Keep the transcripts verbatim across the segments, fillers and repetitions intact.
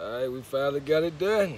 Alright, we finally got it done.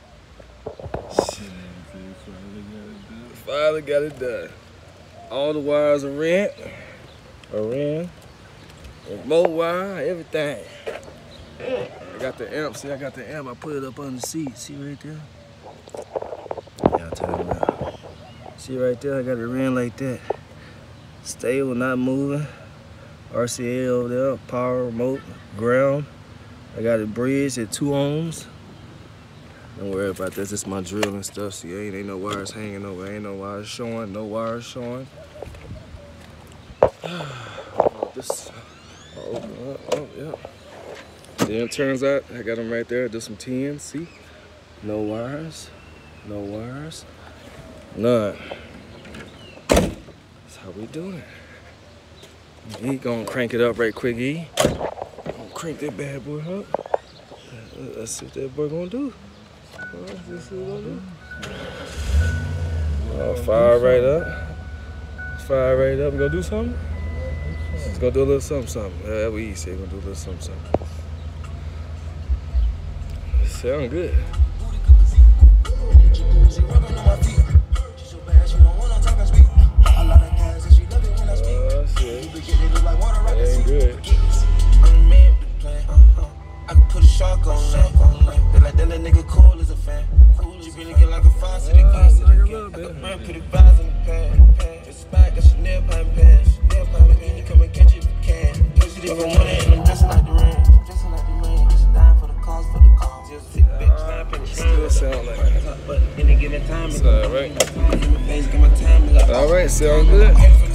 Finally got it done. All the wires are ran. Are ran. Remote wire, everything. I got the amp. See, I got the amp. I put it up on the seat. See right there? Yeah, I'll turn it around. See right there? I got it ran like that. Stable, not moving. R C A over there. Power, remote, ground. I got it bridged at two ohms. Don't worry about this. It's my drill and stuff. See, ain't, ain't no wires hanging over. Ain't no wires showing. No wires showing. This. I'll open up. Oh, yeah. Then it turns out I got them right there. Just some tens. See? No wires. No wires. None. That's how we doing it. E gonna crank it up right quick, E. Gonna crank that bad boy up. Let's see what that boy gonna do. Let's see what gonna do. Oh, fire right up. Fire right up. We gonna do something? It's gonna do a little something, something. Yeah, that what E said. Gonna do a little something, something. Sound good. Oh, shit. That ain't good. I can put a shark on that. They like that little nigga cool as a fan. She really get like a faucet again. I can man put a vase in the pan. It's a spot, got Chanel pipe pants. Chanel pipe again, you come and catch it if you can. Push it if I want it, and I'm dressing like the rain. Dressing like the rain, just dying for the cause, for the cause. Just sit back, snap in the still sound like that. But any given time, it's alright. Alright, sound good.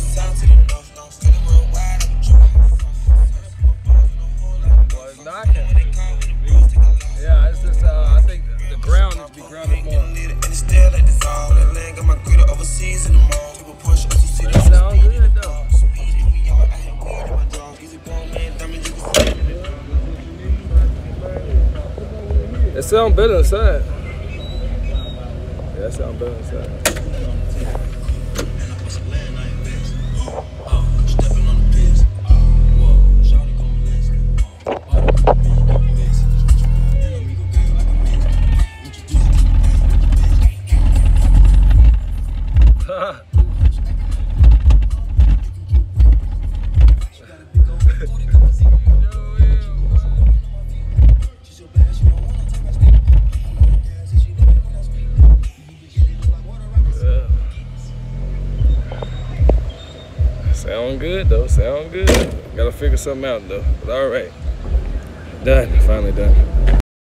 Knocking. Yeah, it's just, uh, I think the ground needs to be grounded more. That sounds good though. It sounds better inside. Yeah, that sounds better inside. Sound good though, sound good. Gotta figure something out though, but all right. Done, finally done.